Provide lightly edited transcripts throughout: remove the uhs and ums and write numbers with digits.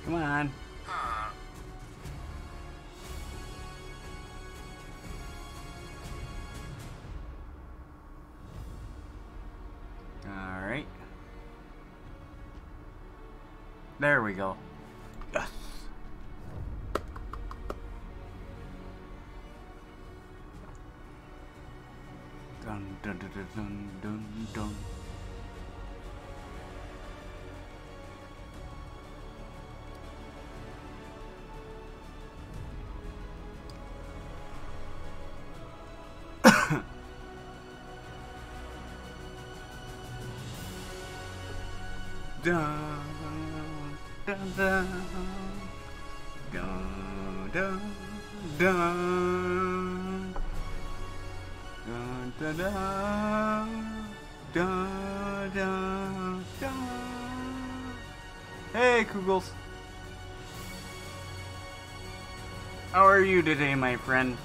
Come on. Alright. There we go. Yes. Dun dun dun dun dun dun dun. Dun dun dun dun dun dun dun dun dun dun dun. Hey Kugels, how are you today, my friend?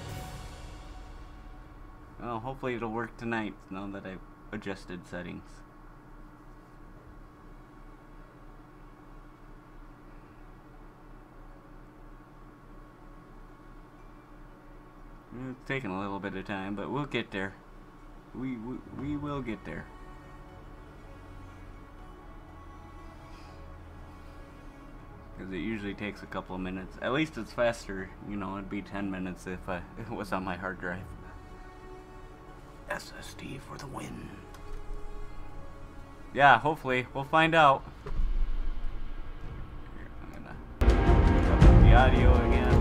Well, hopefully it'll work tonight now that I've adjusted settings. It's taking a little bit of time, but we'll get there. We will get there. Because it usually takes a couple of minutes. At least it's faster. You know, it'd be 10 minutes if it was on my hard drive. SSD for the win. Yeah, hopefully. We'll find out. Here, I'm gonna pick up the audio again.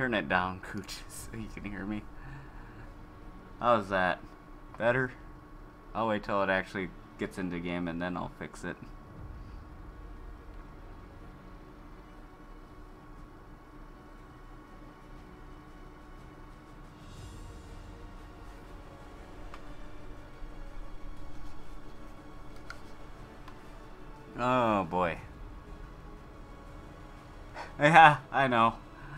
turn it down, Cooch, so you can hear me. How's that? Better? I'll wait till it actually gets into game and then I'll fix it. Oh boy. Yeah, I know.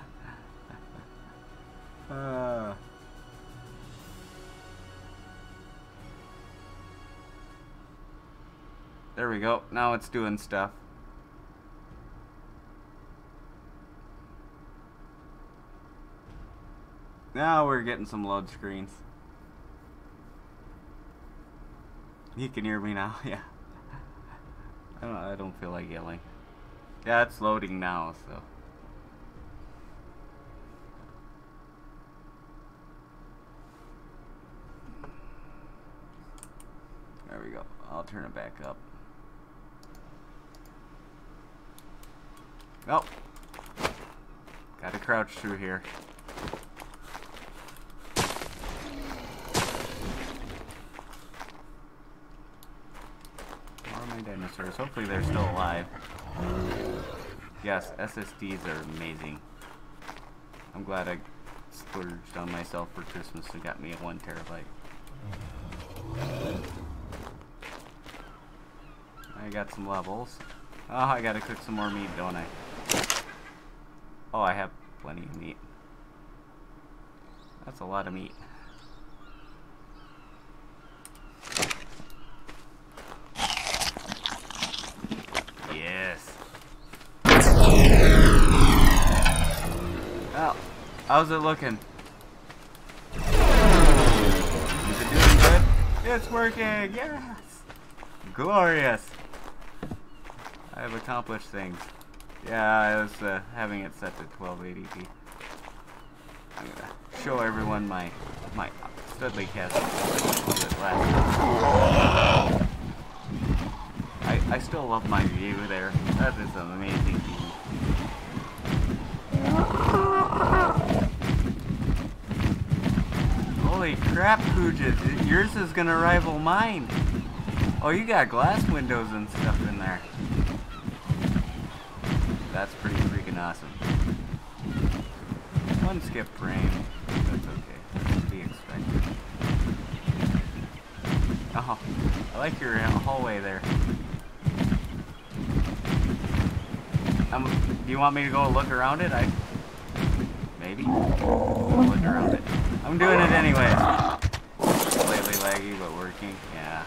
There we go. Now it's doing stuff. Now we're getting some load screens. You can hear me now, yeah. I don't feel like yelling. Yeah, it's loading now, so. There we go. I'll turn it back up. Oh. Gotta crouch through here. Dinosaurs. Hopefully they're still alive. Yes, SSDs are amazing. I'm glad I splurged on myself for Christmas and got me a 1 terabyte. I got some levels. Oh, I gotta cook some more meat, don't I? Oh, I have plenty of meat. That's a lot of meat. Yes. Oh, how's it looking? Is it doing good? It's working! Yes! Glorious! I have accomplished things. Yeah, I was having it set to 1280p. I'm gonna show everyone my Studley castle. I still love my view there. That is an amazing view. Holy crap, Pooja. Yours is gonna rival mine. Oh, you got glass windows and stuff in there. That's pretty freaking awesome. One skip frame. That's okay. That's to be expected. Oh, I like your hallway there. Do you want me to go look around it? Maybe? Look around it. I'm doing it anyway. Slightly laggy, but working. Yeah.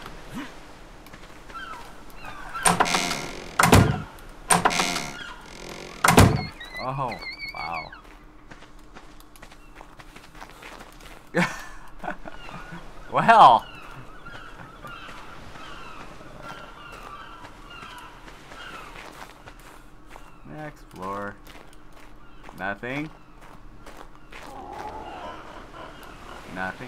Oh, wow. Well. Next floor. Nothing. Nothing.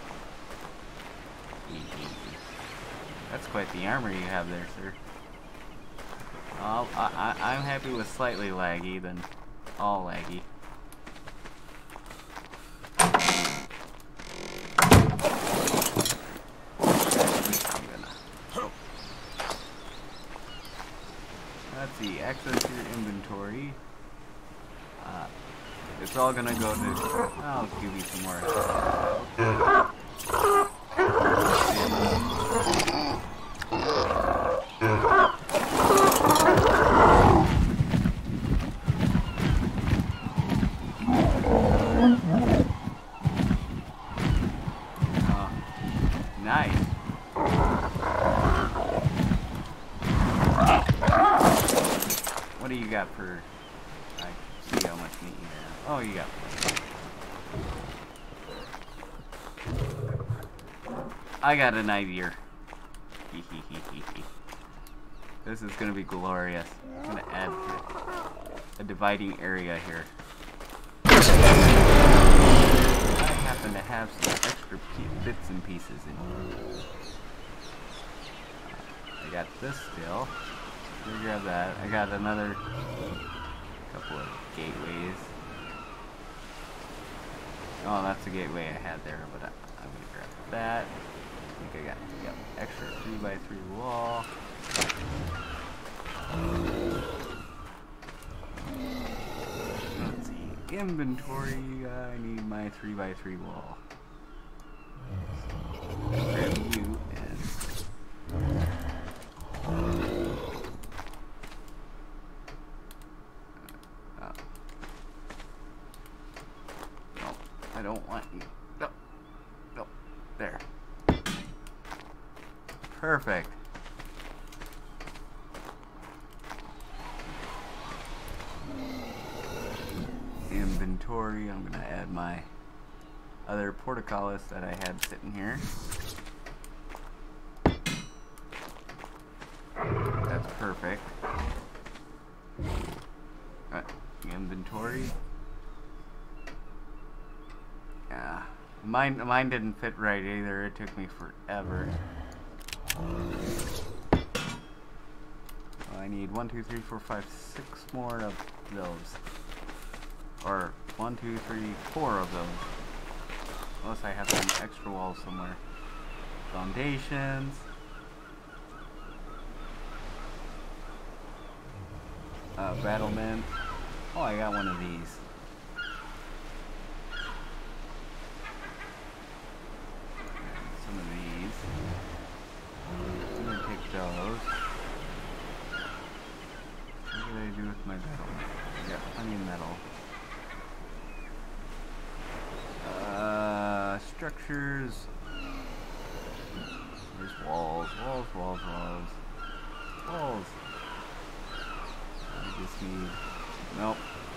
That's quite the armor you have there, sir. Oh, I'm happy with slightly laggy than all laggy. Let's see, access your inventory. It's all gonna go to. I'll give you some more. Nice. What do you got for? I see how much meat you have. Oh, you got plenty. I got an idea. This is gonna be glorious. I'm gonna add a dividing area here. I happen to have some extra bits and pieces in here. I got this still. Let me grab that. I got another couple of gateways. Oh, that's the gateway I had there, but I'm gonna grab that. I think I got extra 3x3 wall. Let's see, inventory. I need my 3x3 wall. Grab you and. No, I don't want you. No, no, there. Perfect. Inventory. I'm gonna add my other portcullis that I had sitting here. That's perfect. Inventory. Yeah, mine didn't fit right either. It took me forever. I need 1, 2, 3, 4, 5, 6 more of those. Or 1, 2, 3, 4 of those. Unless I have some extra walls somewhere. Foundations. Battlement. Oh, I got one of these. Some of these. I'm gonna take those. What do I do with my metal? I got plenty of metal. Structures. There's walls. I just need. Nope.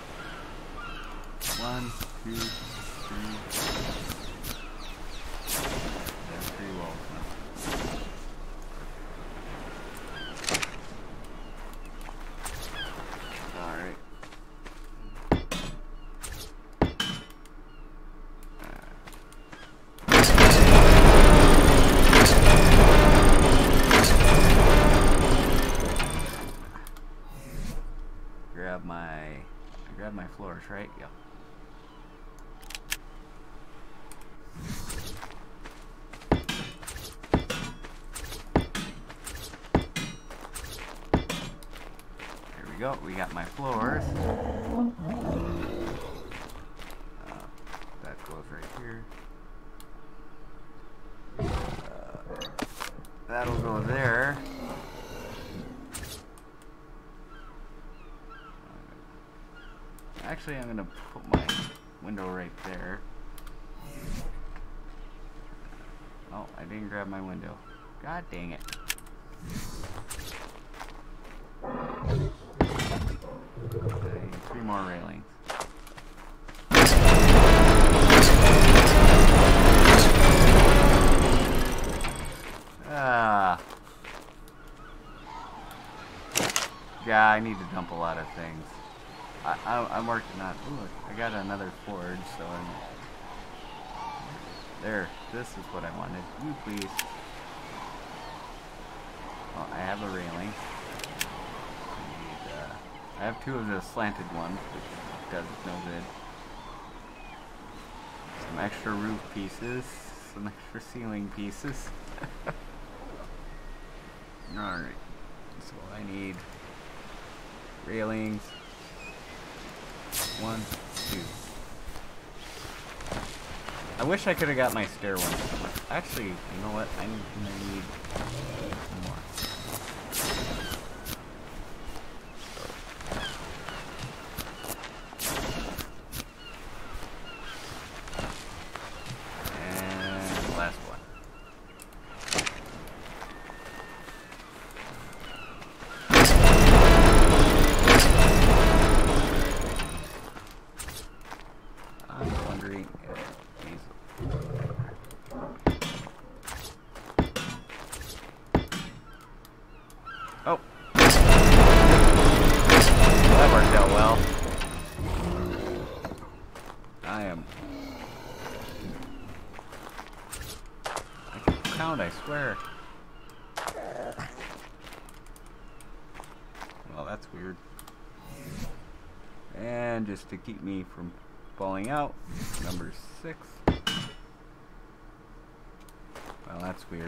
1, 2, 3. There's 3 walls now. Alright. Grab my floors, right? Yep. There we go. We got my floors. That goes right here. That'll go there. Actually, I'm gonna put my window right there. Oh, I didn't grab my window. God dang it. I need 3 more railings. Yeah, I need to dump a lot of things. I'm working on. Ooh, I got another forge, so I'm there. This is what I wanted. You please. Well, I have a railing. I have 2 of the slanted ones, which does no good. Some extra roof pieces, some extra ceiling pieces. Alright, so I need railings. 1, 2. I wish I could have got my stair one. Actually, you know what? I need more. And the last one. I'm wondering if these. Oh. Well, that worked out well. I can count, I swear. Well, that's weird. And just to keep me from falling out. Number 6. Well, that's weird.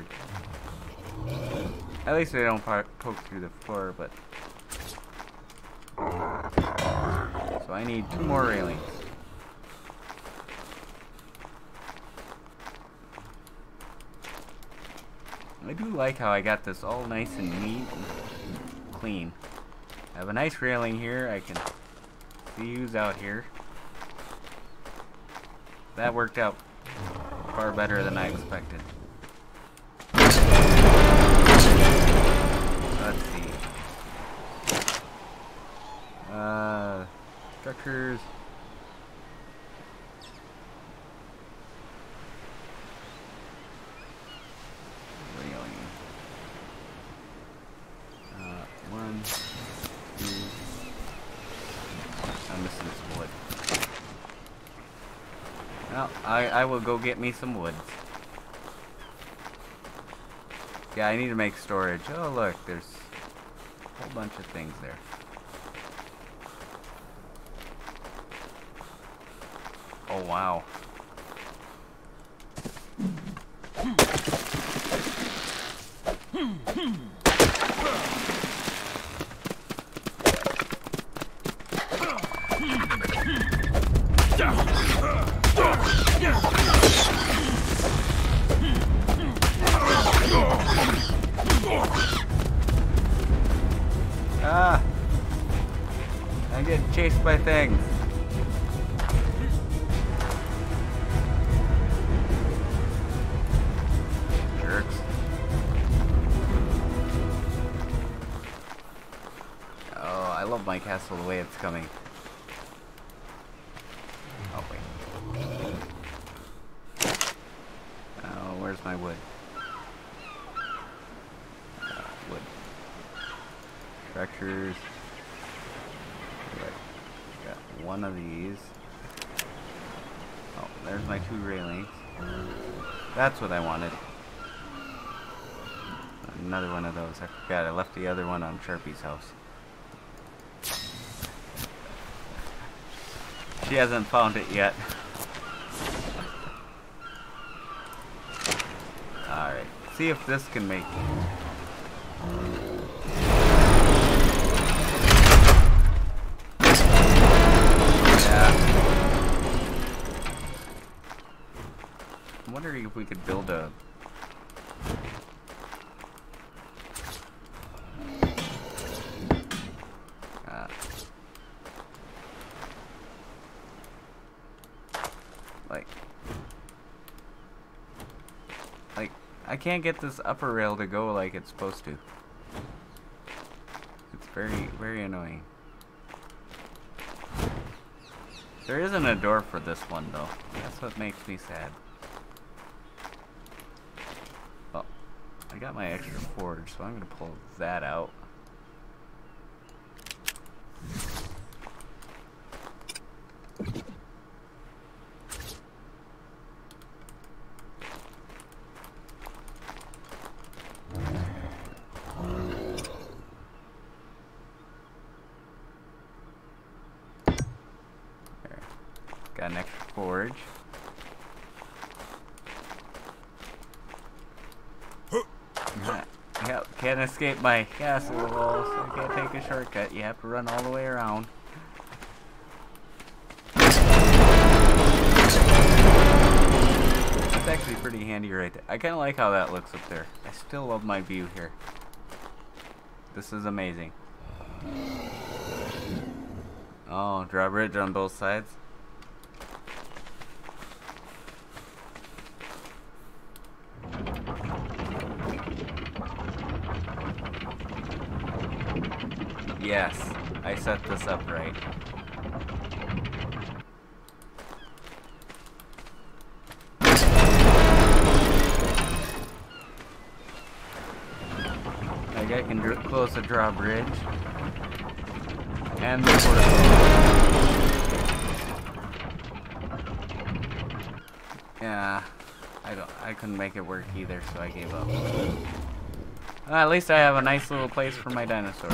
At least they don't poke through the floor, but... So I need 2 more railings. I do like how I got this all nice and neat and clean. I have a nice railing here. I can see who's out here. That worked out far better than I expected. Let's see. Structures. Railing. 1, 2. I'm missing some wood. Well, I will go get me some wood. Yeah, I need to make storage. Oh, look, there's a whole bunch of things there. Oh, wow. Ah! I'm getting chased by things. Jerks. Oh, I love my castle the way it's coming. Oh, wait. Oh, where's my wood? Wood. Structures. Got one of these. Oh, there's my 2 railings. That's what I wanted. Another one of those. I forgot I left the other one on Sharpie's house. She hasn't found it yet. Alright. See if this can make it. I'm wondering if we could build a... I can't get this upper rail to go like it's supposed to. It's very, very annoying. There isn't a door for this one though. That's what makes me sad. Oh, I got my extra forge, so I'm gonna pull that out. Got an extra forge. Yep, can't escape my castle wall, so I can't take a shortcut. You have to run all the way around. That's actually pretty handy right there. I kind of like how that looks up there. I still love my view here. This is amazing. Oh, drawbridge on both sides. Yes, I set this up right. Like I can close a drawbridge and the portal. Yeah, I couldn't make it work either, so I gave up. At least I have a nice little place for my dinosaurs.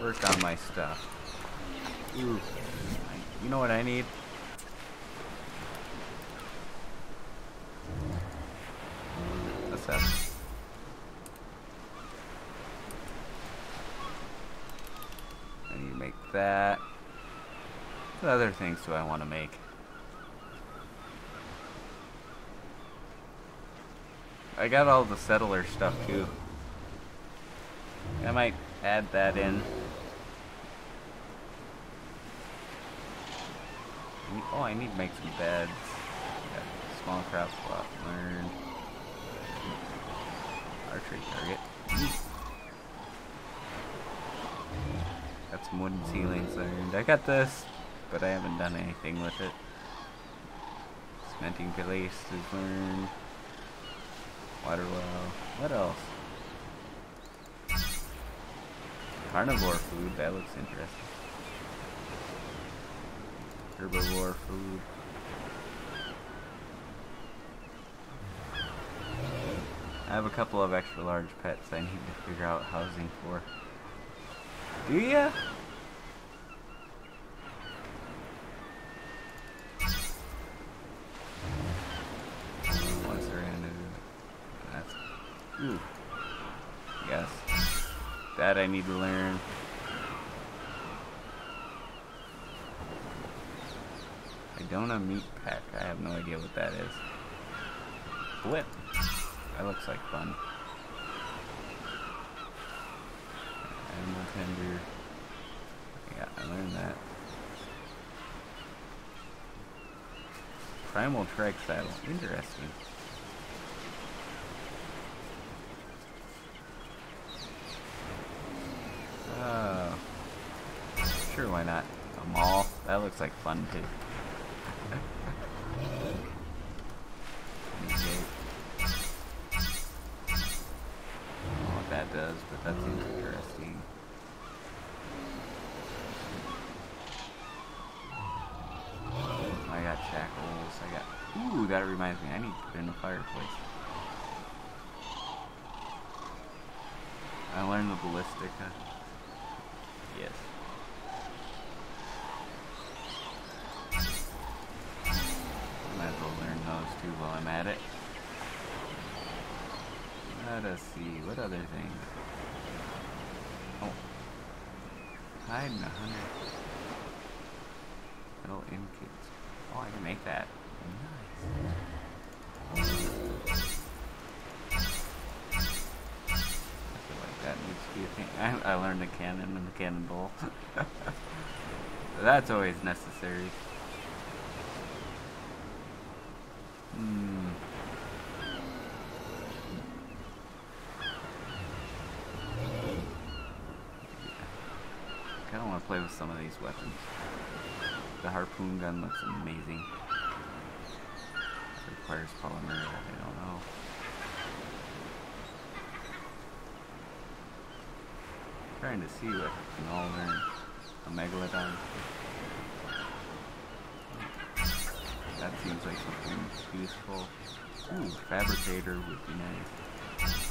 work on my stuff. Ooh. You know what I need? What's that? I need to make that. What other things do I want to make? I got all the settler stuff too. I might add that in. Oh, I need to make some beds. Got small craft slot learned. Archery target. Got some wooden ceilings learned. I got this, but I haven't done anything with it. Cementing place is learned. Water well. What else? Carnivore food. That looks interesting. Herbivore food. I have a couple of extra large pets I need to figure out housing for. Do ya? Once they're into that's ooh. Yes. That I need to learn. Idona meat pack. I have no idea what that is. Blip. That looks like fun. Animal tender. Yeah, I learned that. Primal trike saddle. Interesting. Oh. Sure, why not? A mall. That looks like fun too. That does, but that seems interesting. I got shackles, I got... Ooh, that reminds me, I need to put in a fireplace. I learned the ballistica. Yes. Might as well learn those too while I'm at it. Let us see, what other things? Oh. Hide in 100. Metal ingots. Oh, I can make that. Nice. I feel like that needs to be a thing. I learned the cannon and the cannonball. That's always necessary. I kind of want to play with some of these weapons. The harpoon gun looks amazing. It requires polymer, I don't know. Trying to see what I can all learn. A megalodon. That seems like something useful. Ooh, fabricator would be nice.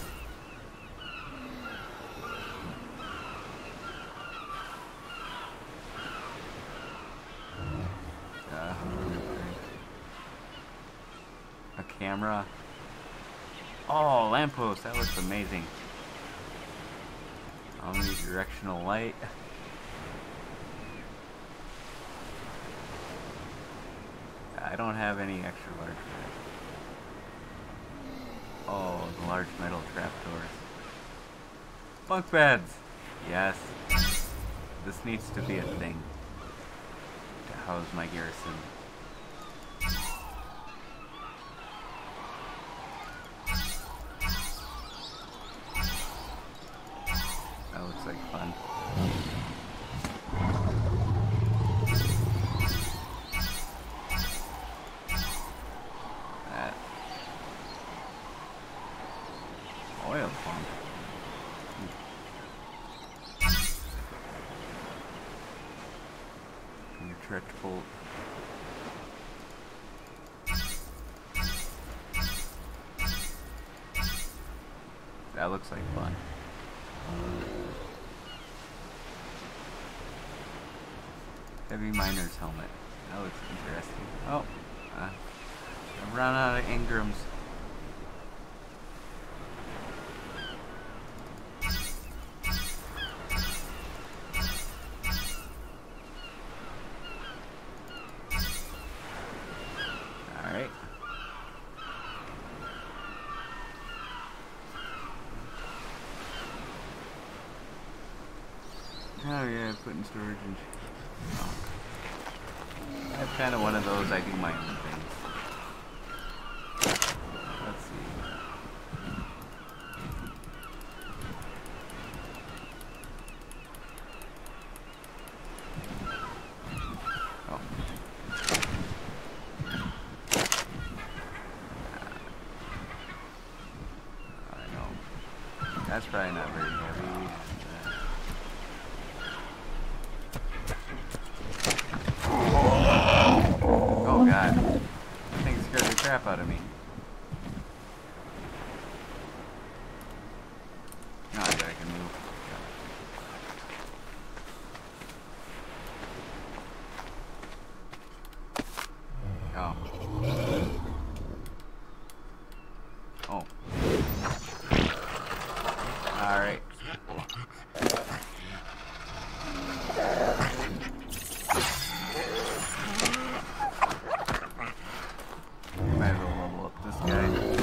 A camera. Oh, lamppost. That looks amazing. Omnidirectional light. I don't have any extra large ones. Oh, the large metal trapdoors. Bunk beds! Yes. This needs to be a thing to house my garrison. That looks like fun. That oil pump. And a trench bolt. That looks like fun. Heavy miner's helmet. That looks interesting. Oh, I've run out of engrams. Alright. Oh yeah, put in storage and oh. I have kind of one of those, I do my own things. Let's see. Oh. I know. That's probably not very heavy. Oh god. That thing scared the crap out of me. Oh, I can move. Oh. Oh. Alright. Might as well level up this guy.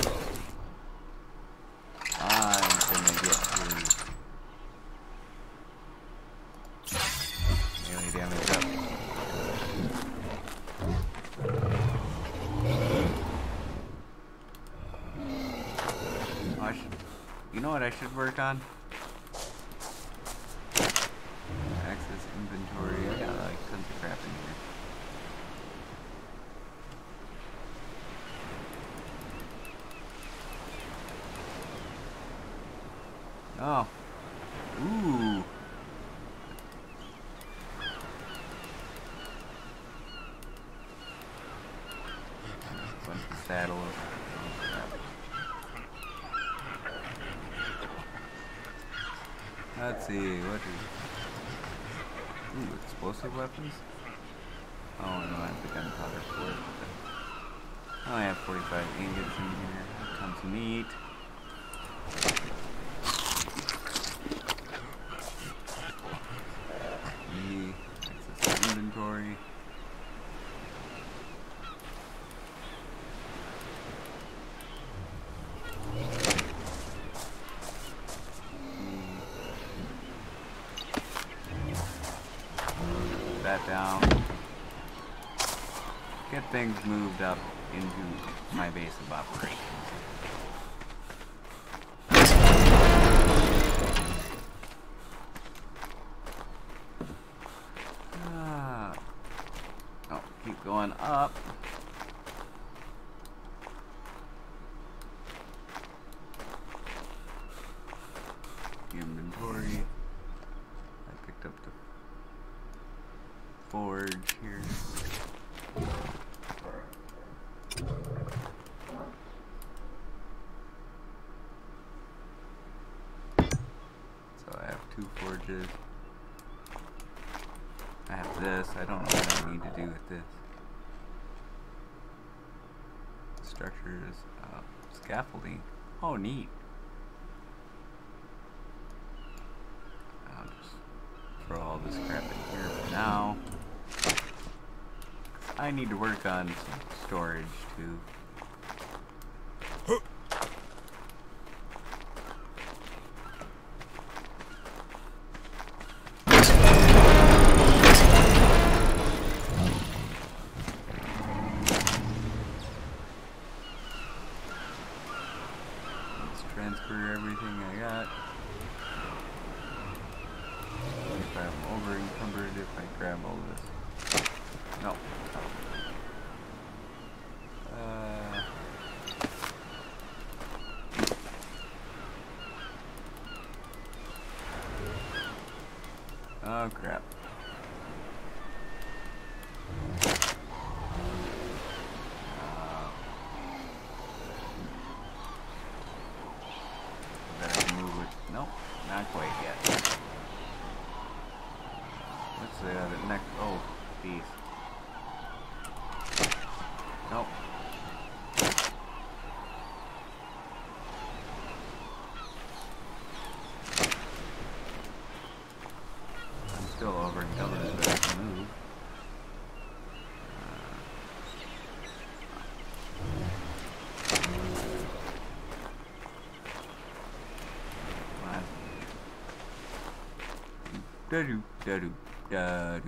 I'm gonna get his melee damage up. Oh, you know what I should work on? Access inventory. I got like tons of crap in here. Oh. Ooh. Bunch of saddles. Let's see, what is... Ooh, explosive weapons? Oh, no, I have the gunpowder for it. I only have 45 ingots in here. Tons of meat. Access inventory. That down. Get things moved up into my base of operations. Oh, keep going up. Inventory. I picked up the forge here. So I have 2 forges. I have this. I don't know what I need to do with this. Structures, scaffolding. Oh, neat. I'll just throw all this crap in here for now. I need to work on some storage too. Transfer everything I got. If I'm over encumbered, if I grab all this. No. Oh crap. Nope, not quite yet. What's the other next? Oh, these. Nope. I'm still overencumbered, but I can move. Da-do, da-do, da-do.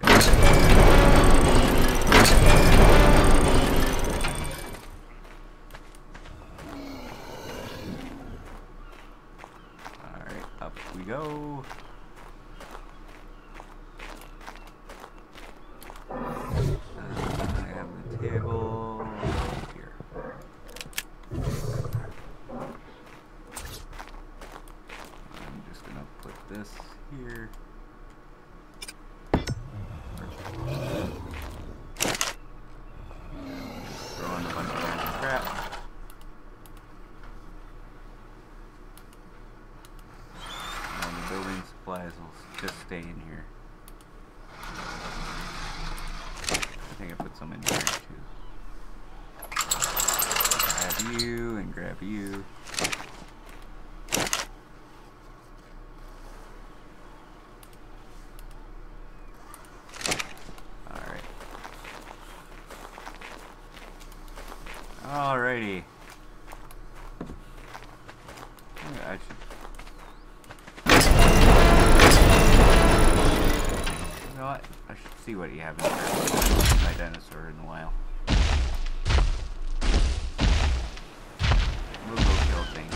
Alright, up we go. I have the table here. I'm just gonna put this here. Throwing a bunch of random crap. And the building supplies will just stay in here. I think I put some in here too. Grab you and grab you. Alrighty. I should. You know what? I should see what you have in there. My dinosaur in a while. We'll go kill things.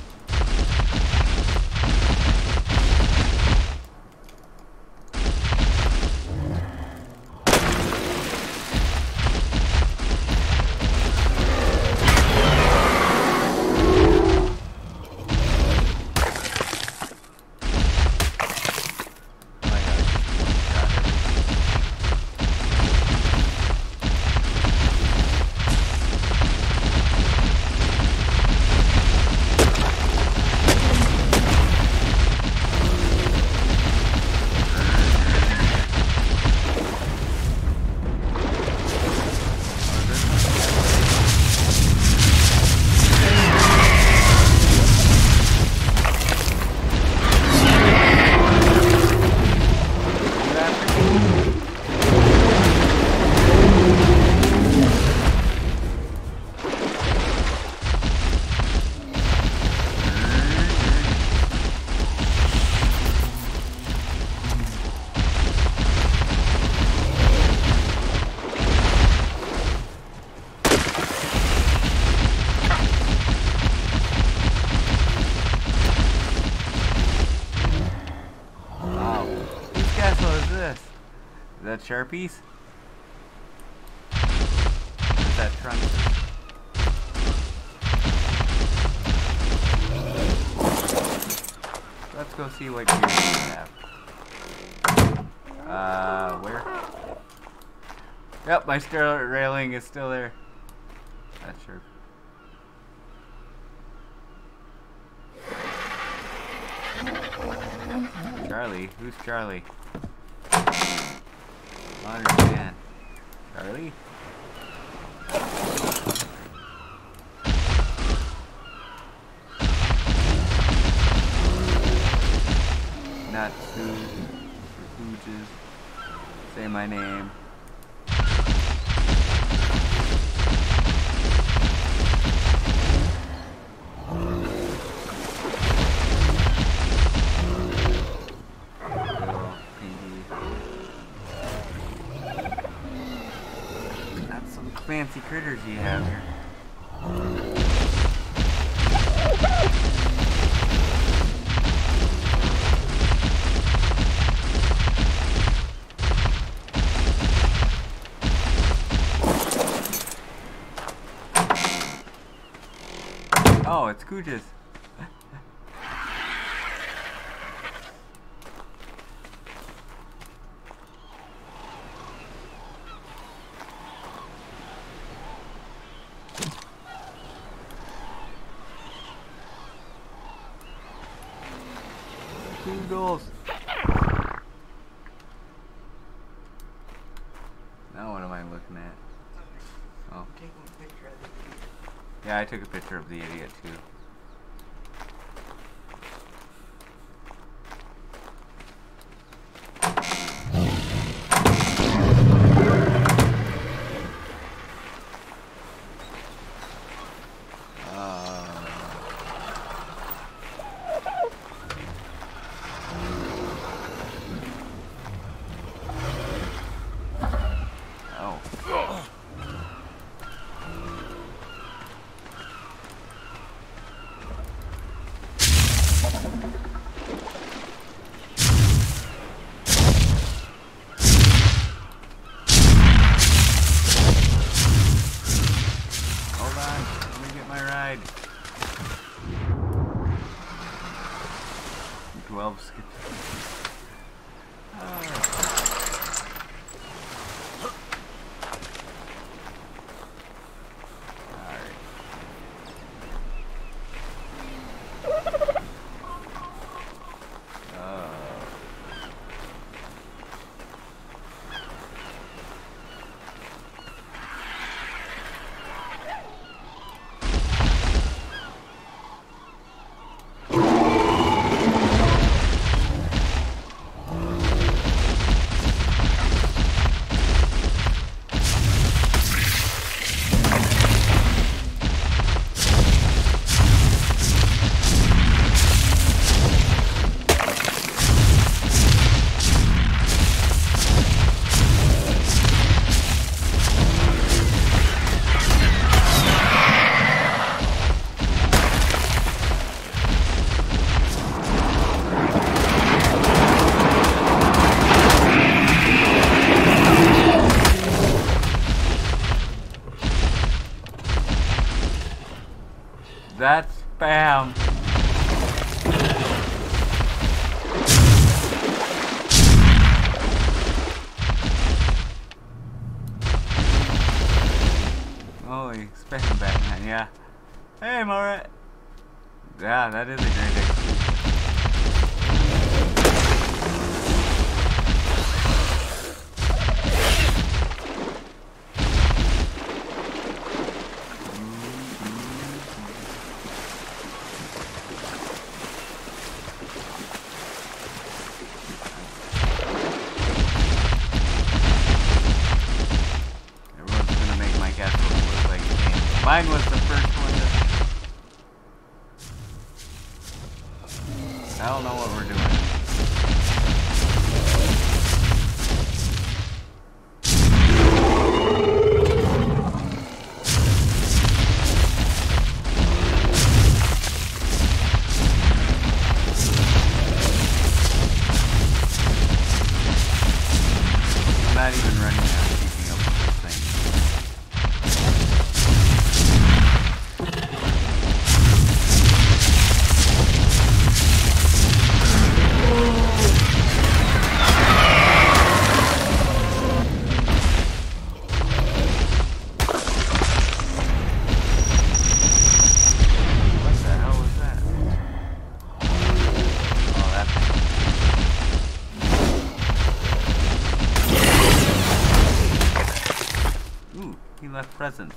Is that Sharpies? What's that trunk? Let's go see what gear you have. Where? Yep, my stair railing is still there. That's sure. Charlie? Who's Charlie? I don't understand. Charlie? Not Susan or Hooges. Say my name. Fancy critters you have here. Oh, it's Cooges. Goals. Yeah, I took a picture of the idiot too. ride. 12 skips. That's spam. Holy spam Batman, yeah. Hey, I'm alright. Yeah, that is a great excuse. Mine was the first one to... I don't know what we're doing. I'm not even running now, keeping up with this thing. He left presents.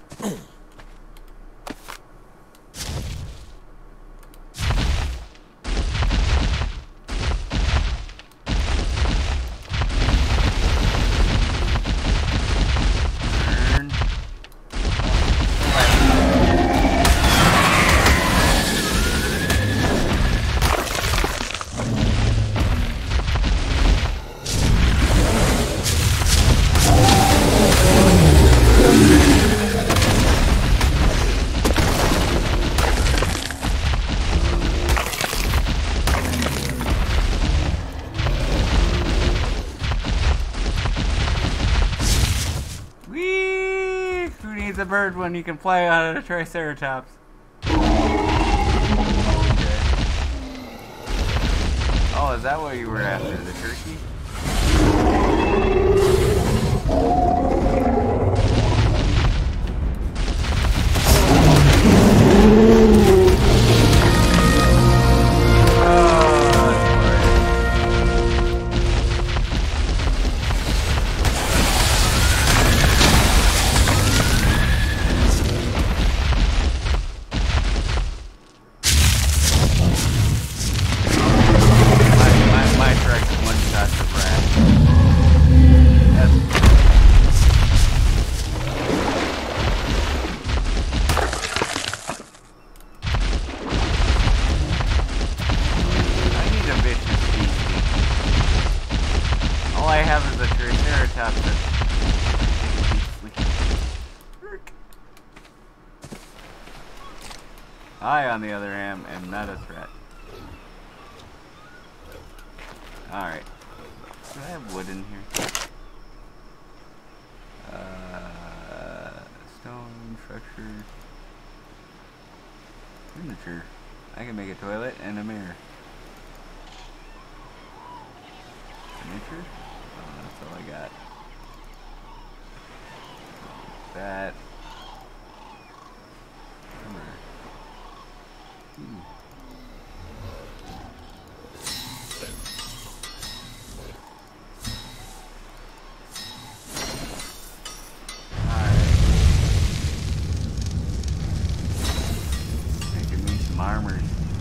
He's a bird when you can fly out of a Triceratops. Okay. Oh, is that what you were after? The turkey? top to take a deep sleep. I, on the other hand, am not a threat. Alright. Do I have wood in here? Stone, structure, furniture. I can make a toilet and a mirror. Furniture? Oh, that's all I got. That. Armors.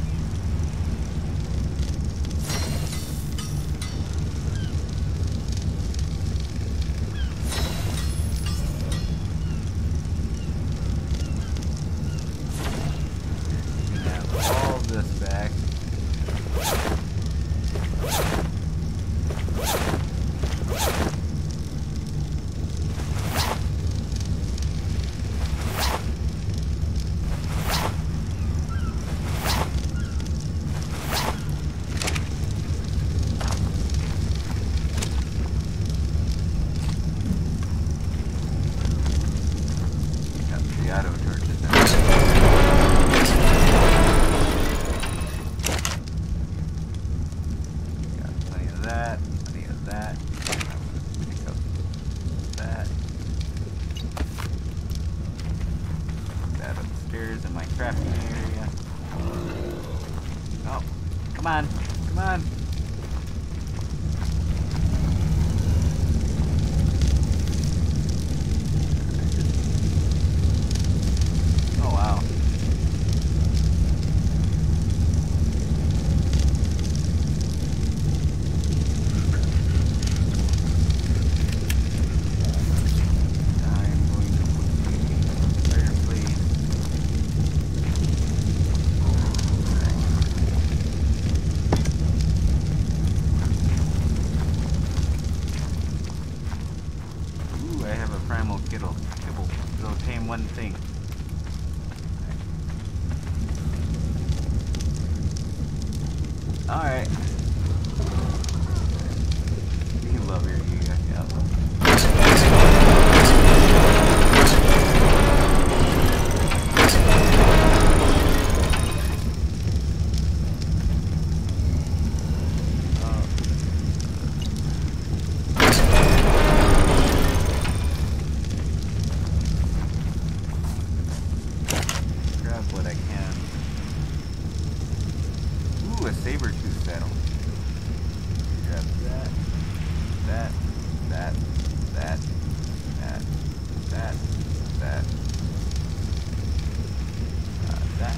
You can have all this back. In my crafting area. Oh, come on, come on. Oh wow. It'll tame one thing. Alright. You love your what I can. Ooh, a saber-tooth saddle. Grab that, that, that, that, that, that, that, that,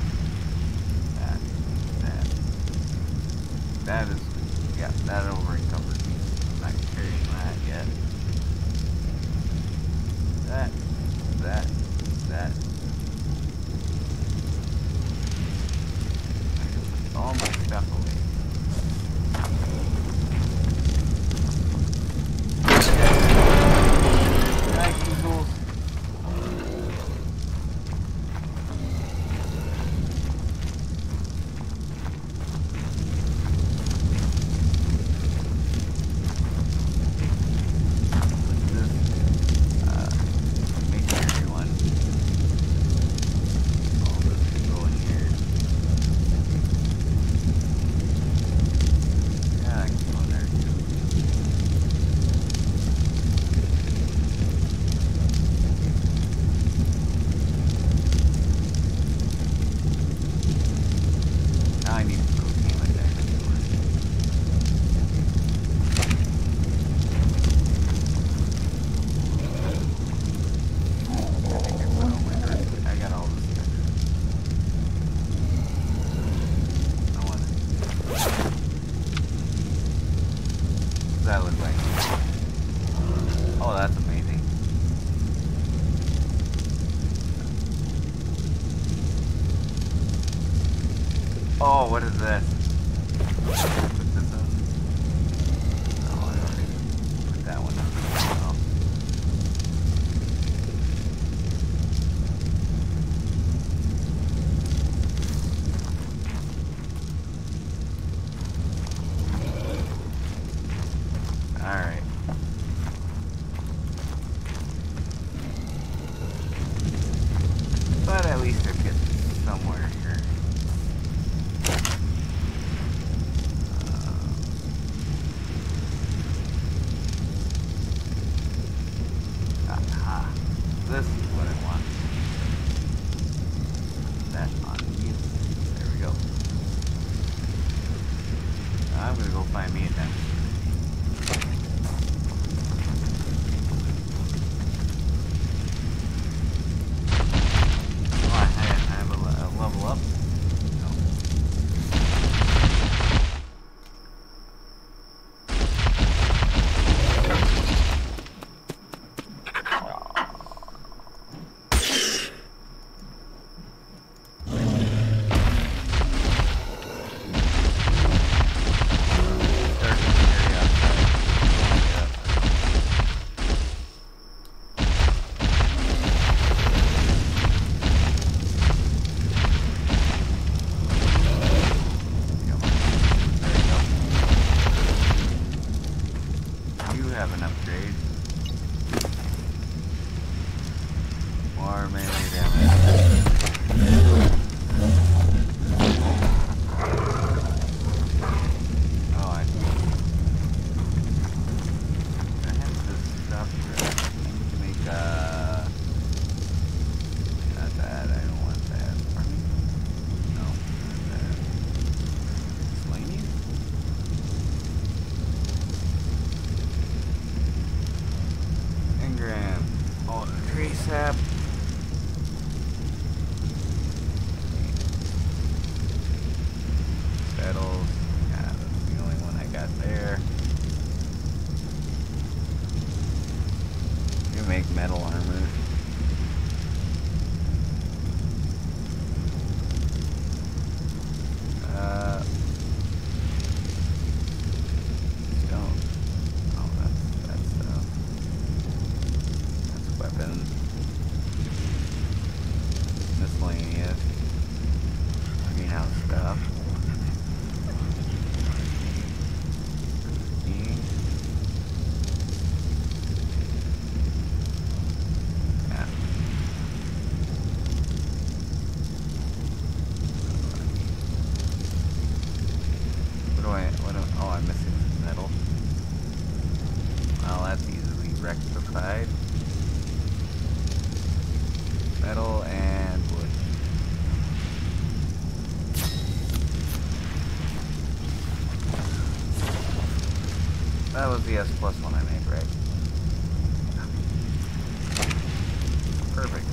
that. That is, yeah, that over-encumbered me. I'm not carrying that yet. That, that, that. All my stuff away. Nice eagles. That look like? Oh, that's amazing. Oh, what is this? Put this up. Oh, I already put that one up. I'm gonna go find me a dinosaur. Oh, I have a level up. No. Have an upgrade. More melee damage. Oh, I see. I have this stuff to make not that, I don't want that. No, not that. Slimy? Engram. Oh, the tree sap. Petals. Yeah, that's the only one I got there. You make metal armor. Stone. Oh, that's weapon. Miscellaneous. Greenhouse stuff. Yeah. Oh, I'm missing some metal. Well, that's easily rectified. Metal and wood. That was the S+ one I made, right? Perfect.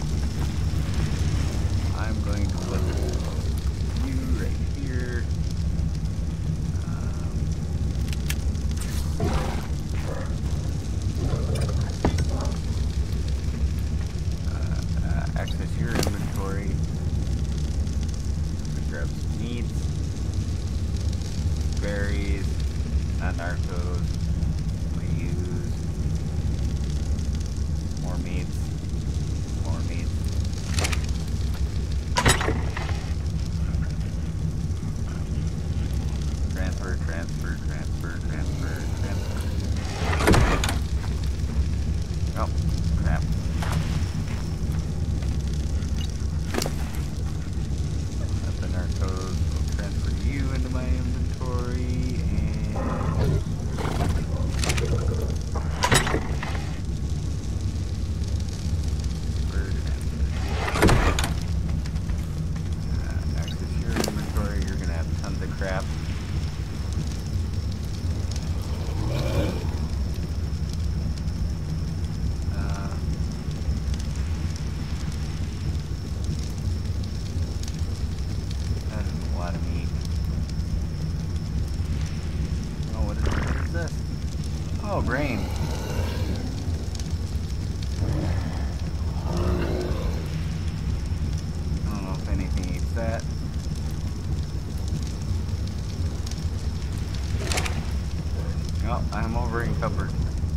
I'm going to put you right here. Access your inventory. Grab some meats, berries, not narcos. We use more meats, more meats. Transfer, transfer, transfer, transfer, transfer. Oh, crap. Narcos will transfer you into my inventory and access your inventory. You're gonna have tons of crap. Oh, brain. I don't know if anything eats that. Oh, I'm over encumbered.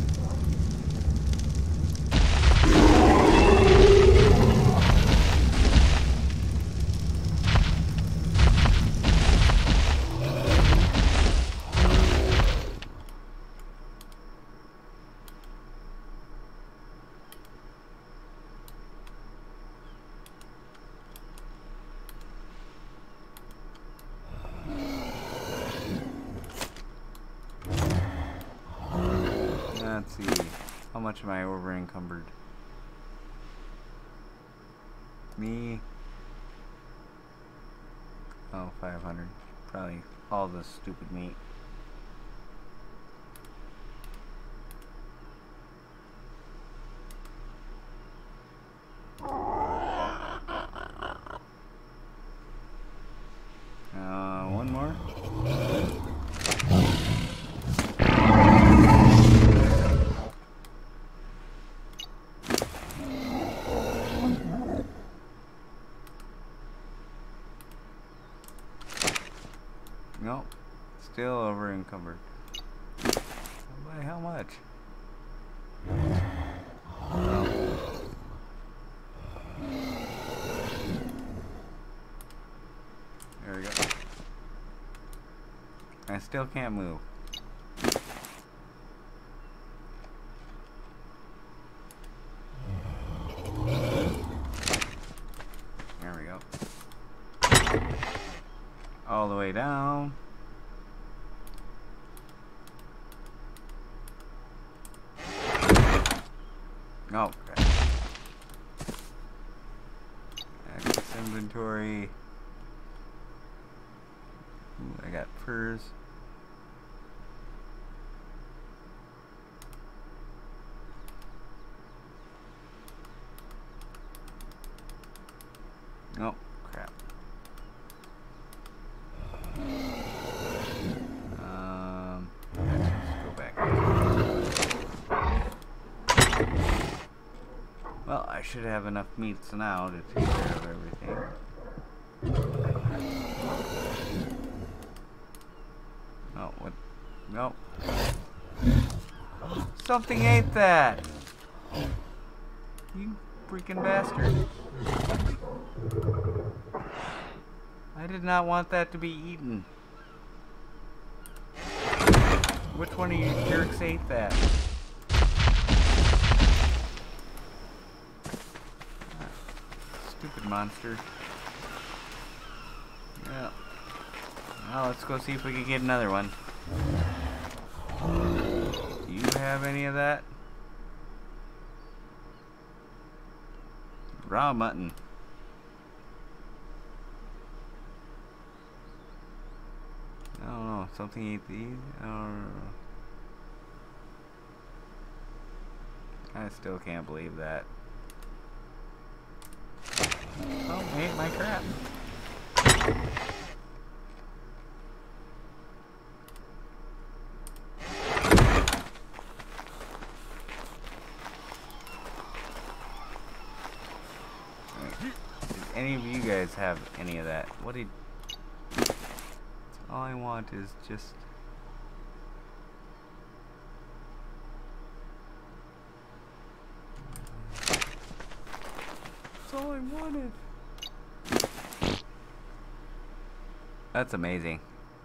Let's see. How much am I over encumbered? Me. Oh, 500. probably all this stupid meat. One more. Nope, still over encumbered. By how much? There we go. I still can't move. There we go. All the way down. Oh, crap. Access inventory. Ooh, I got furs. Oh, crap. Let's just go back. Well, I should have enough meats now to take care of everything. Oh, what? No. Something ate that! You freaking bastard. I did not want that to be eaten. Which one of you jerks ate that? Stupid monster. Yeah. Well, let's go see if we can get another one. Do you have any of that? Raw mutton. I don't know. Something ate these? I don't know. I still can't believe that. Oh, ate my crap. Did any of you guys have any of that? What did... All I want is just... That's all I wanted. That's amazing.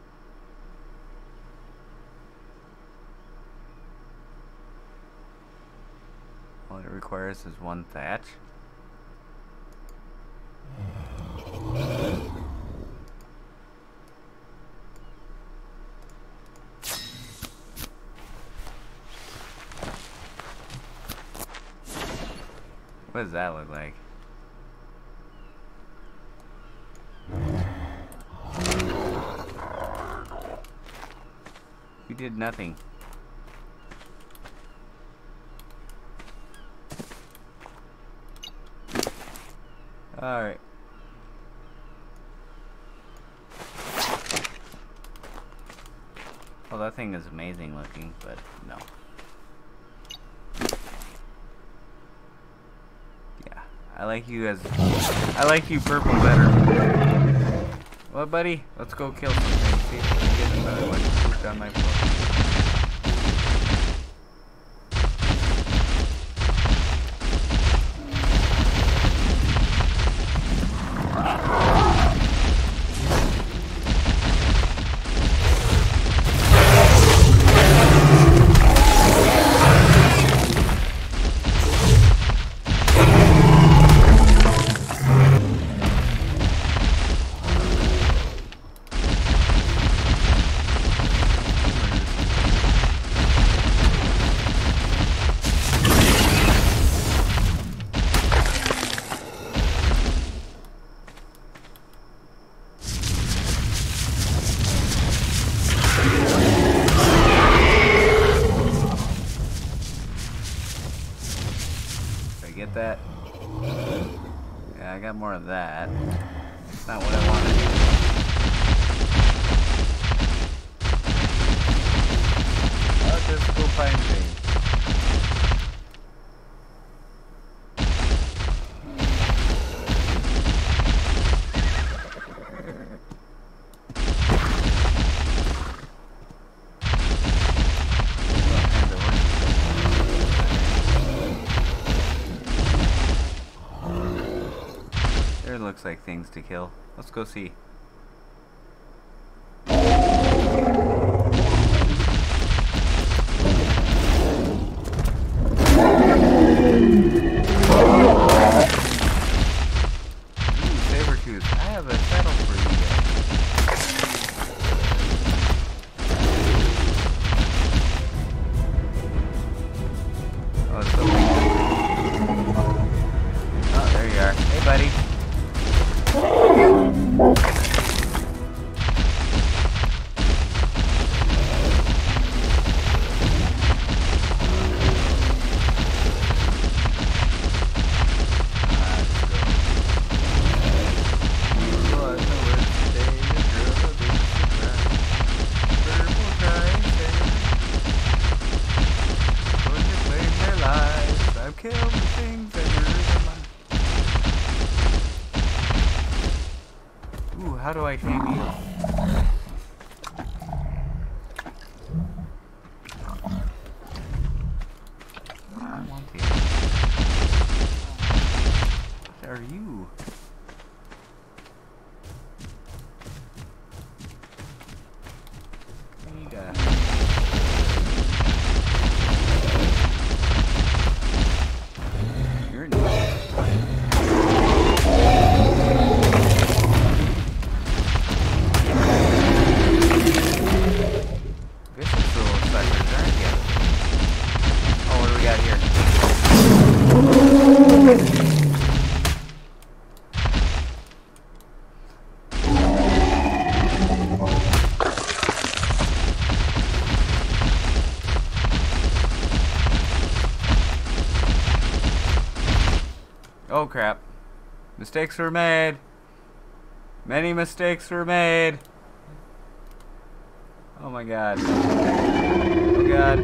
All it requires is one thatch. What does that look like? You did nothing. Alright. Well, that thing is amazing looking, but no. Yeah, I like you as... I like you purple better. What, buddy? Let's go kill something. See if we can get another one pooped on my floor. more of that. It's not what I wanted. I'll just go find things. There looks like things to kill. Let's go see. Saber-tooth, I have a saddle for you guys. Oh, it's so weak. Oh, there you are. Hey, buddy. Kill the things that hurt them. Ooh, how do I tame you? I want you. What are you? I need Oh crap. Mistakes were made. Many mistakes were made. Oh my god. Oh god.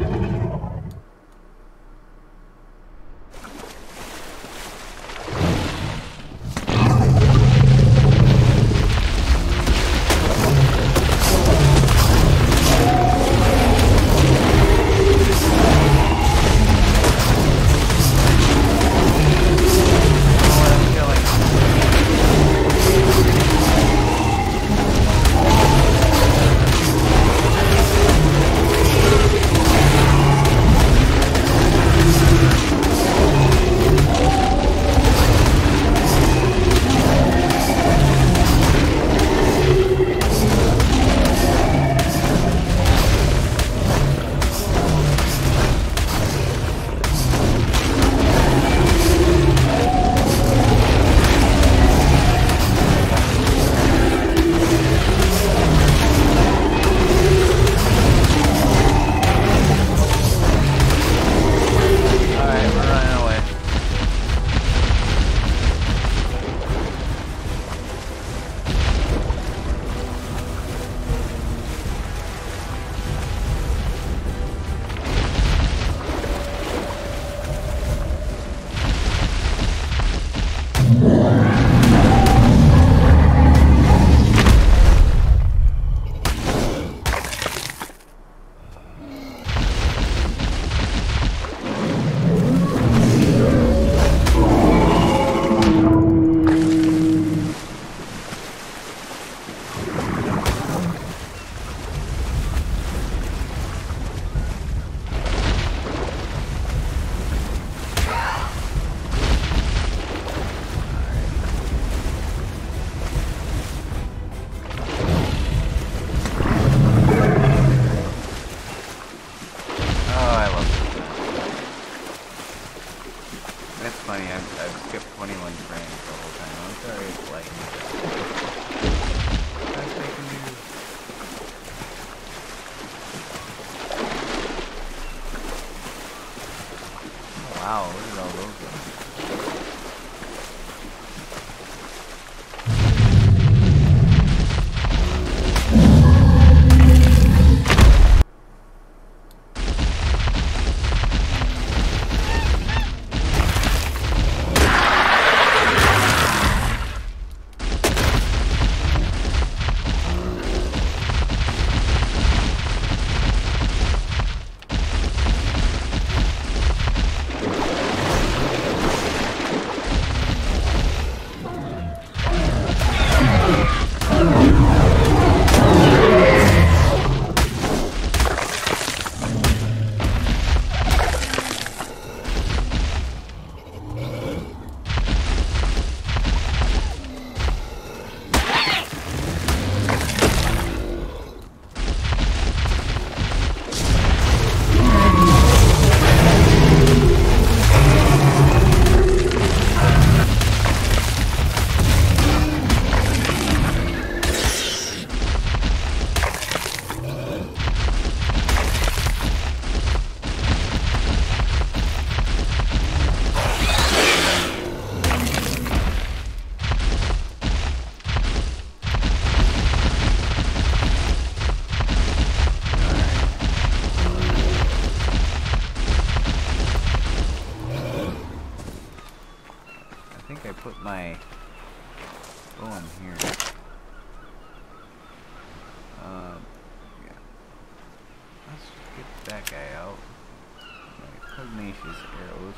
that guy out. Pugnacious arrows.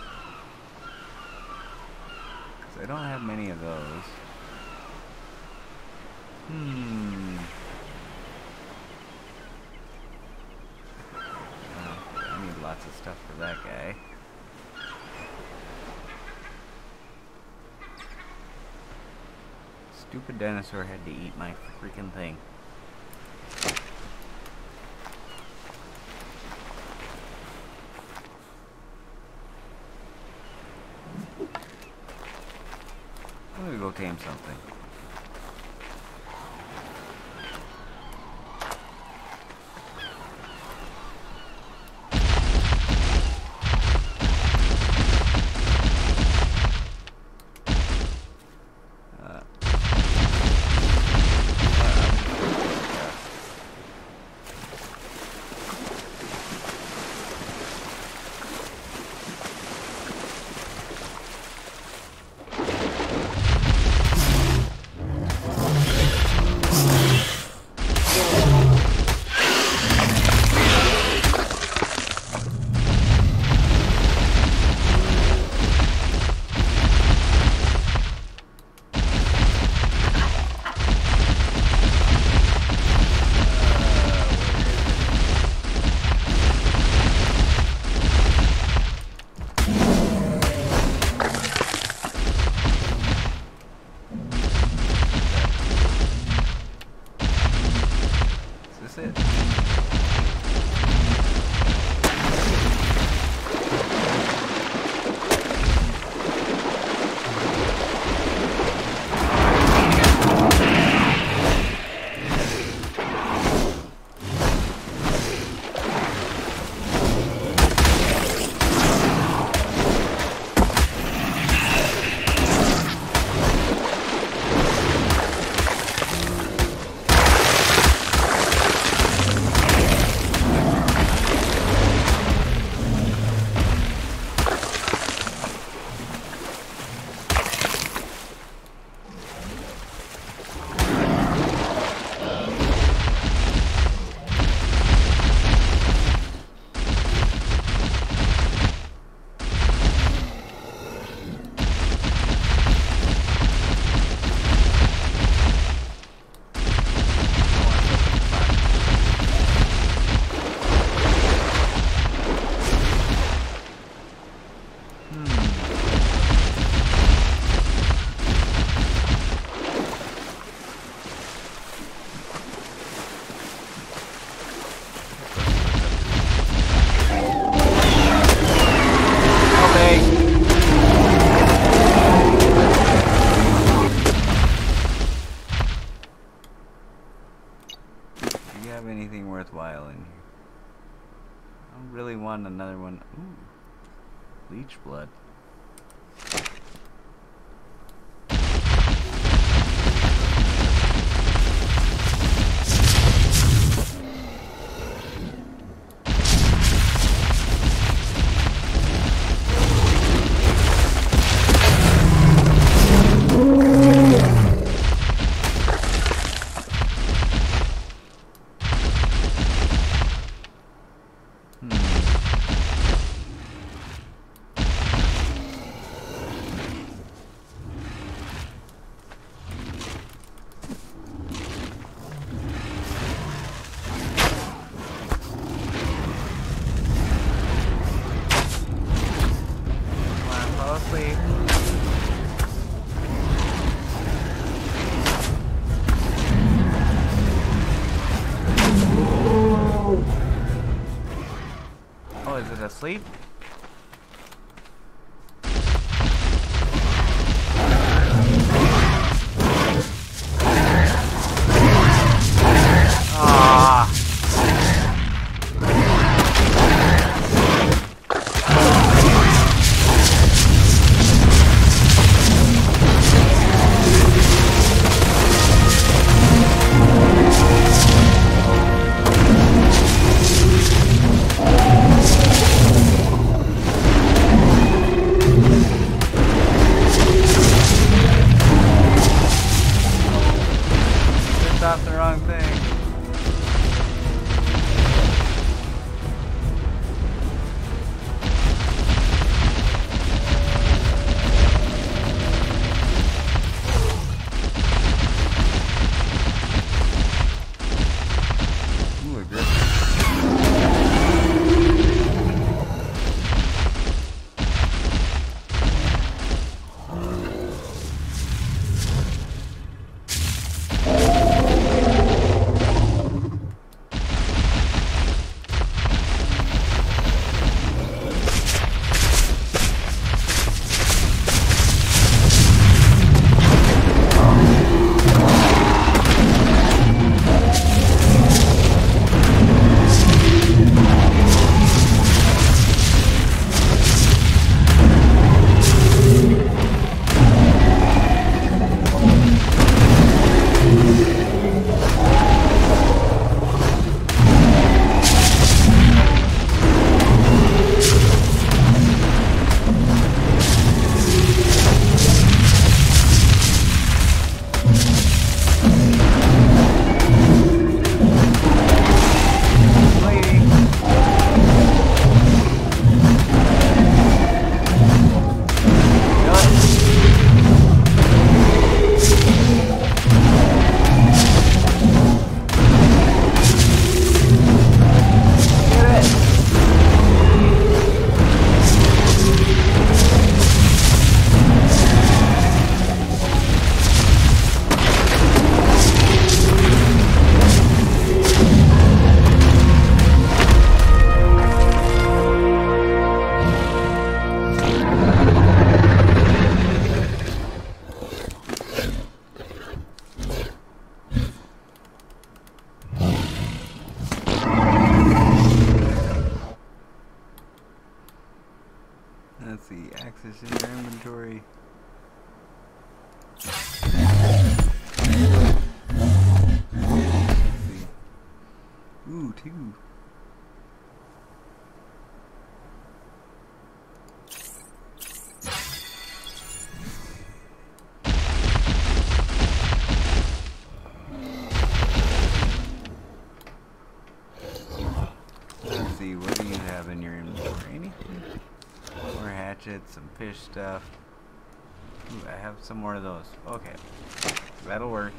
Because I don't have many of those. I need lots of stuff for that guy. Stupid dinosaur had to eat my freaking thing. I'm gonna go tame something. Anything worthwhile in here? I don't really want another one. Ooh, leech blood. Asleep? too. Let's see, what do you have in your inventory? Anything? More hatchets, some fish stuff. Ooh, I have some more of those. Okay, that'll work.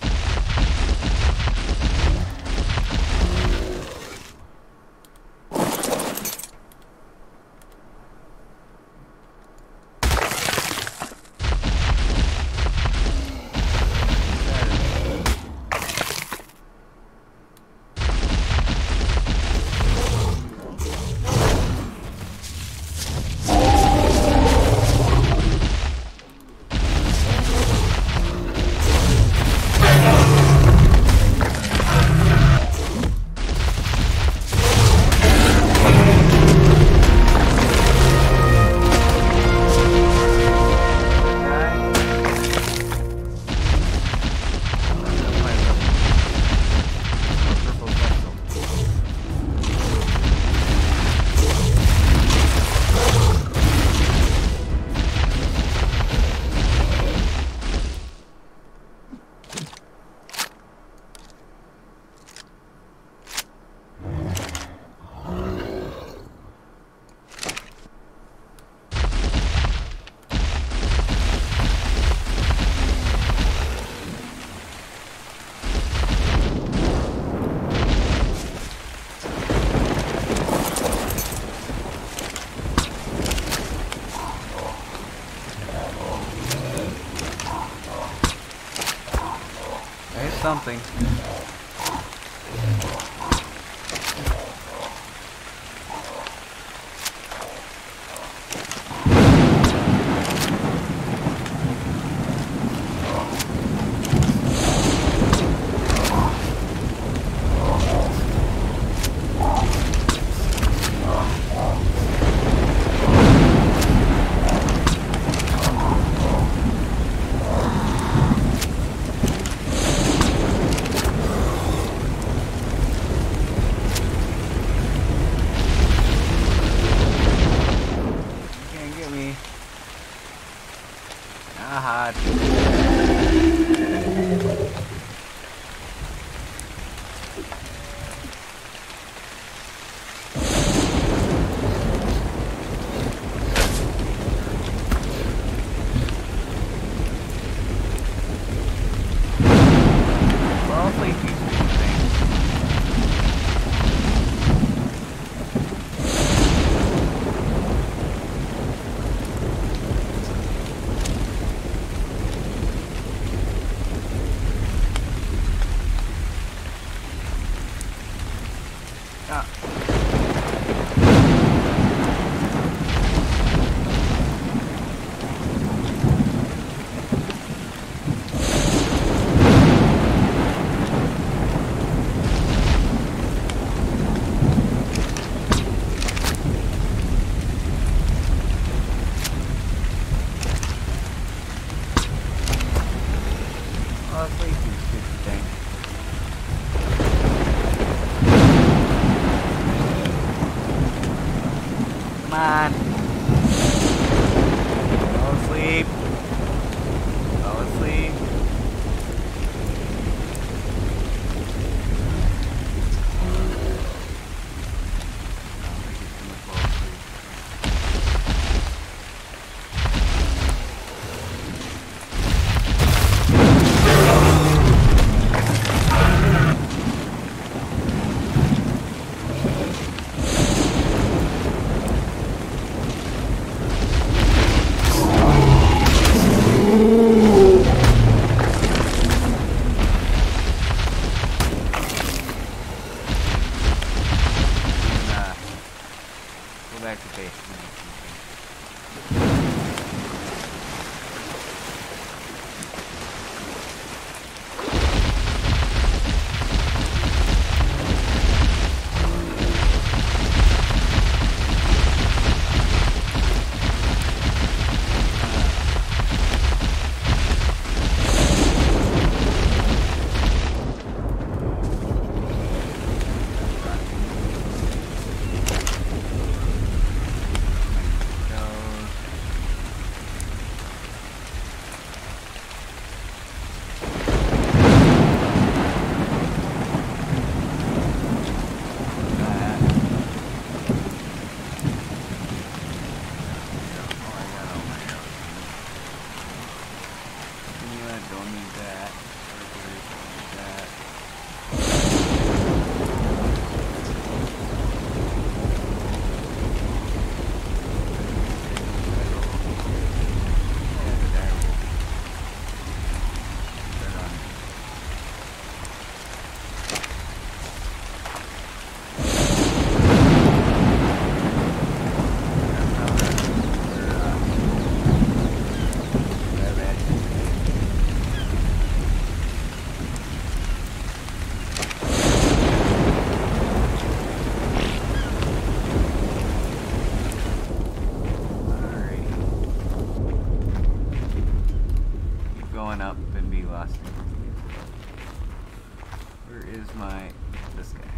Something. on. Fall asleep. Fall asleep. is this guy.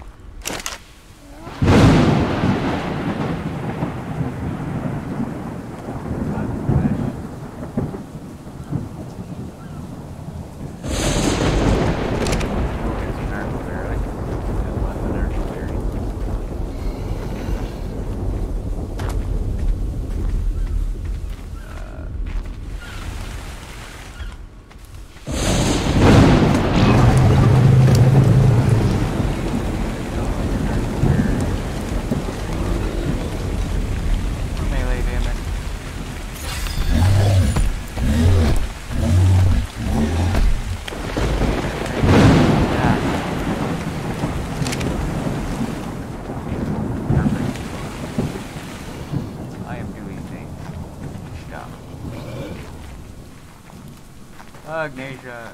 Agnasia.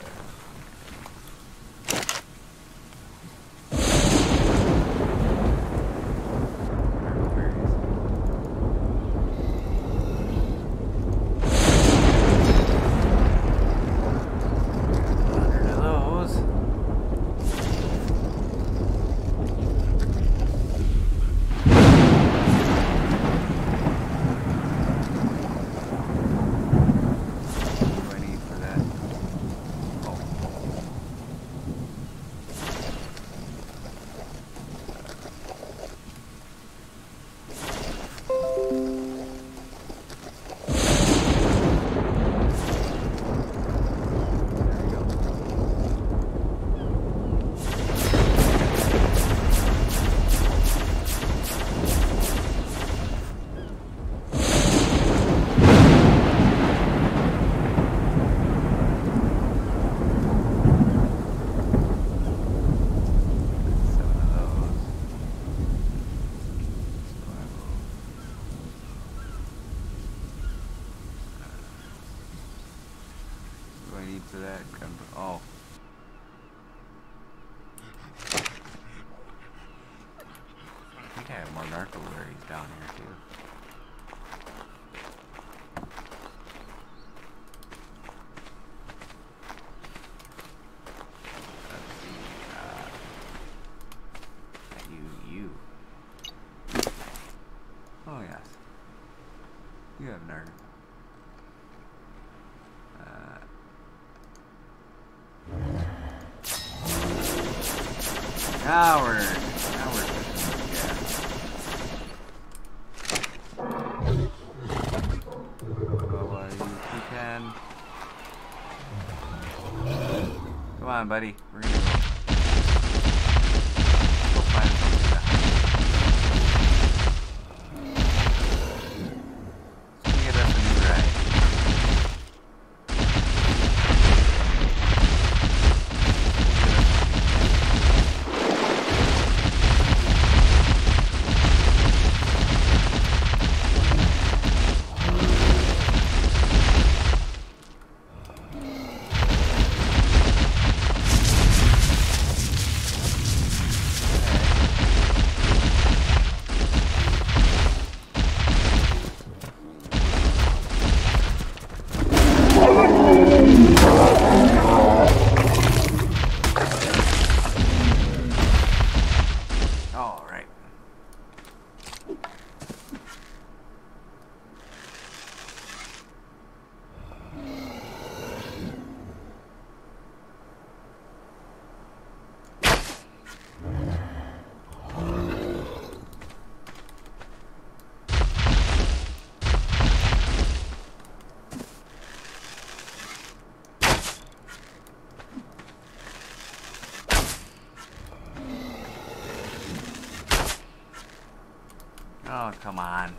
To that comes oh. I think I have more narco berries down here too. Let's see. You. Oh yes. You have narco. Now we're you can. Come on, buddy. We're gonna go find something to hide. Let's get us a new ride. Oh, come on.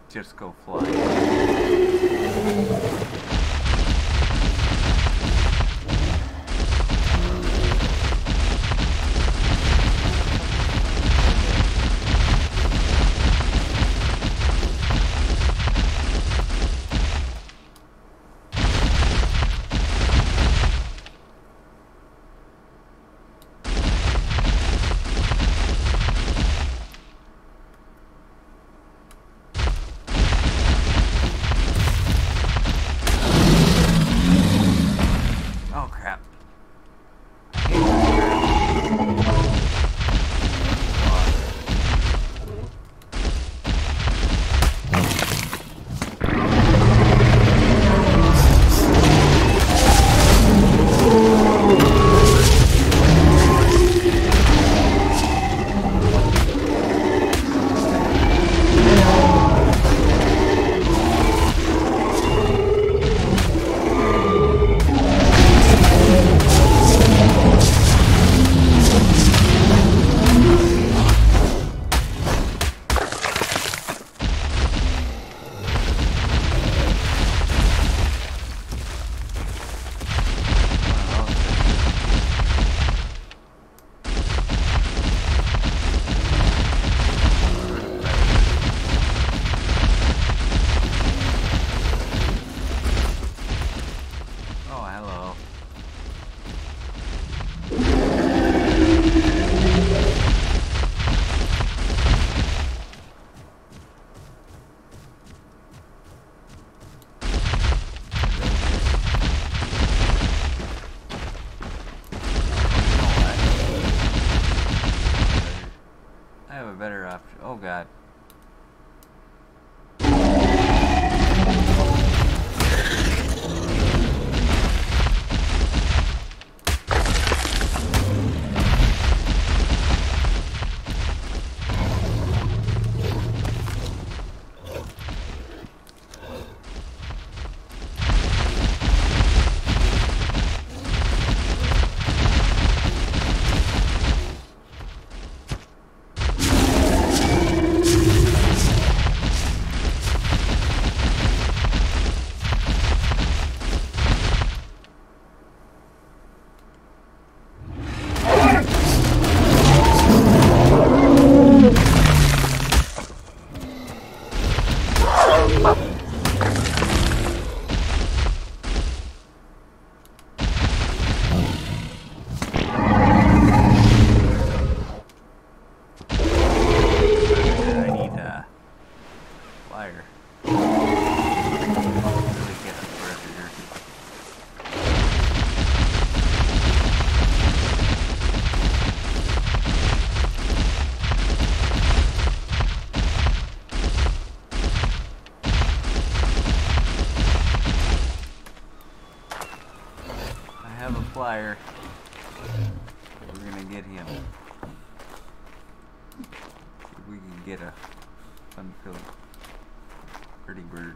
just go flying. Better option. Oh god. Flyer. We're gonna get him. We can get a fun-filled pretty bird.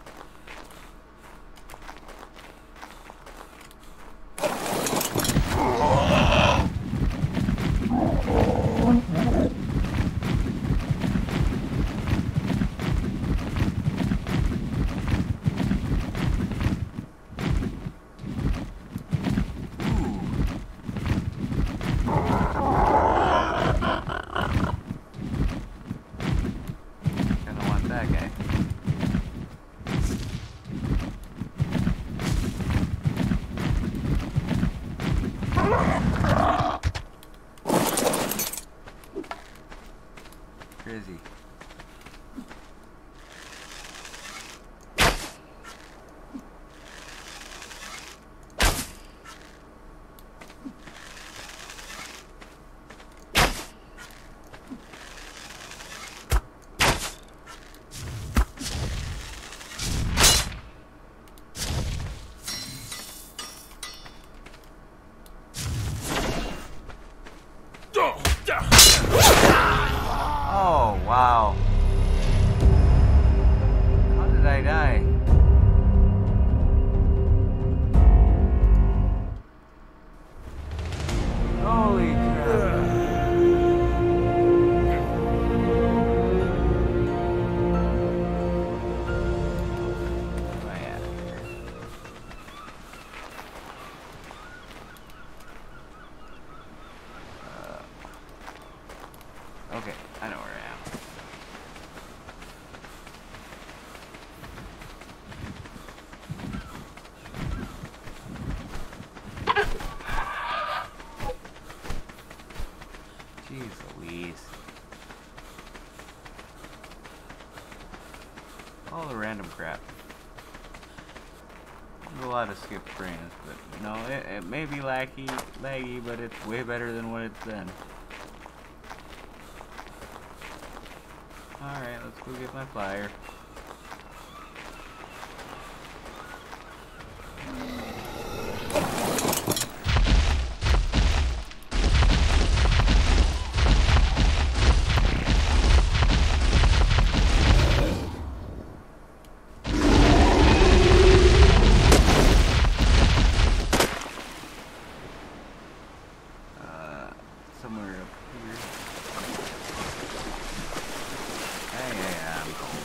Crazy. Oh, wow. Jeez Louise. All the random crap. There's a lot of skipped frames, but no, it may be laggy, but it's way better than what it's been. Alright, let's go get my fire. Somewhere up here. Yeah, I'm cold.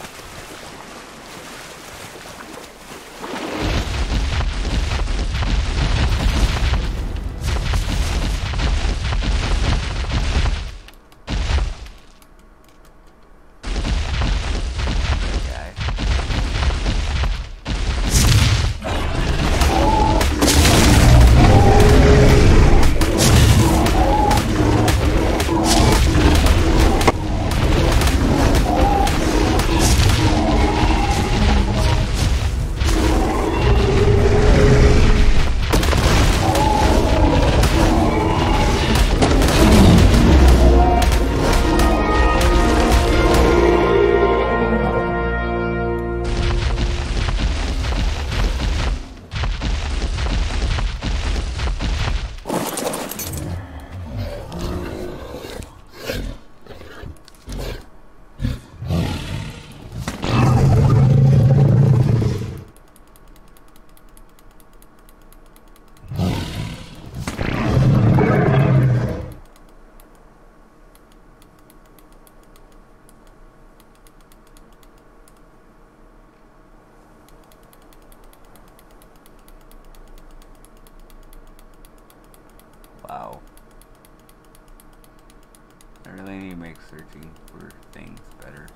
Wow. I really need to make searching for things better.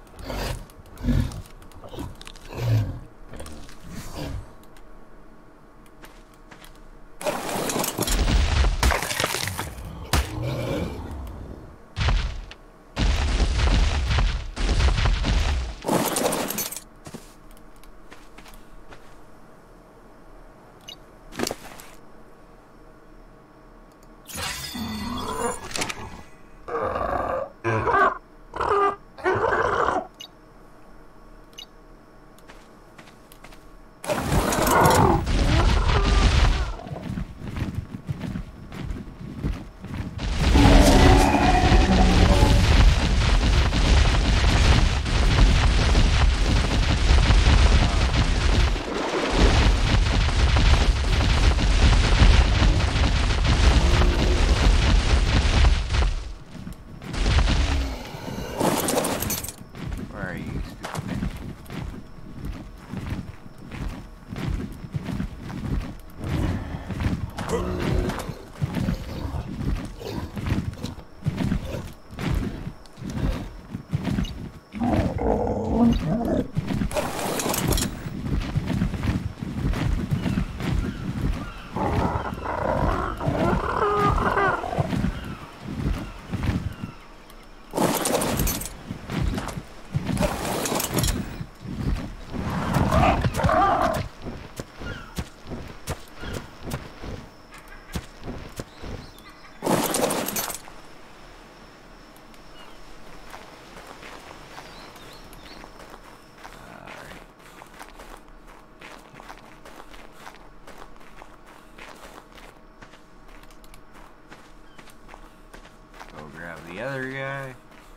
The other guy.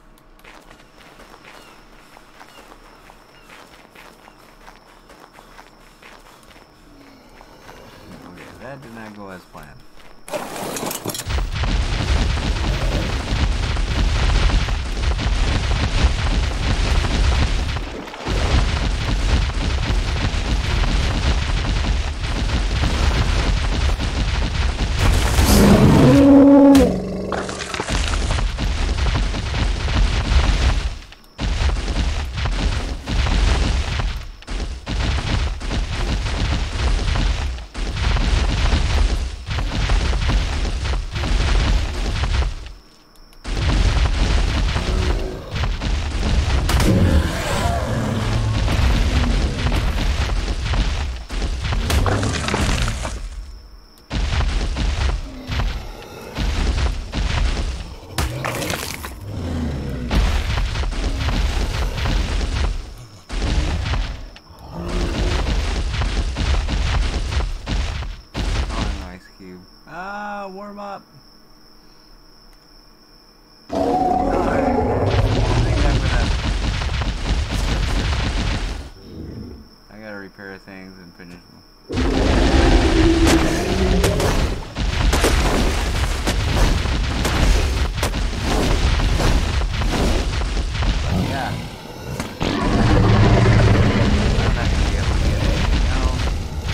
Okay, that did not go as planned. repair things and finish them. Yeah. I'm not gonna be able to get anything else.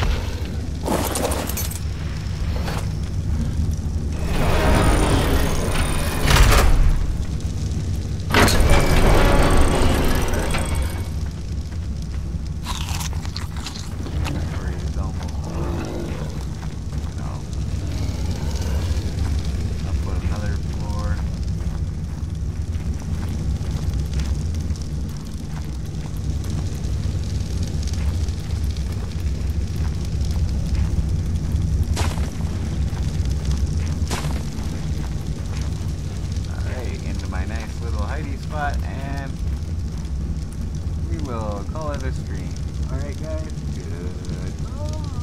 And we will call it a stream. Alright guys, goodbye.